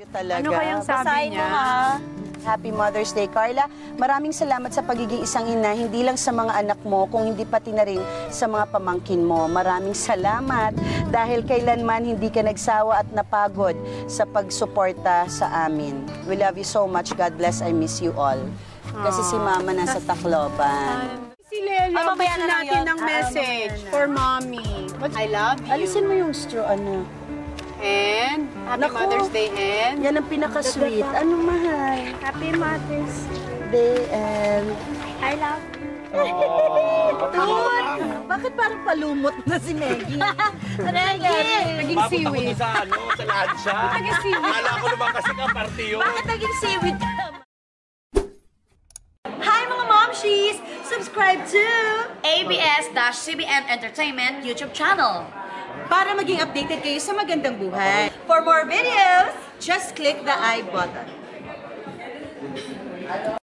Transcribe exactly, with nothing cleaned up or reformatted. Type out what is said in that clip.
Talaga. Ano kayang sabi Basahin niya? Mo, ha? Happy Mother's Day, Carla. Maraming salamat sa pagiging isang ina, hindi lang sa mga anak mo, kung hindi pati na rin sa mga pamangkin mo. Maraming salamat dahil kailanman hindi ka nagsawa at napagod sa pagsuporta sa amin. We love you so much. God bless. I miss you all. Kasi si Mama nasa Tacloban. Si Lelo, Ah, mamaya gusto na lang natin yun. ng Ah, message mamaya na. for mommy. I love you. Alisin mo yung straw, ano? And Happy Naku. Mother's Day and Yan ang pinaka-sweet. Ano, mahal? Happy Mother's Day and... I love you. Doon! Bakit parang palumot na si Meggie? Ano nangyari? naging Umabot ako seaweed. doon sa ano, sa lansya. Naging seaweed. Akala ko naman kasi kaparty yun. Bakit naging seaweed ka? Hi mga momshies! Subscribe to A B S-C B N Entertainment YouTube channel. para maging updated kayo sa magandang buhay. For more videos, just click the I button.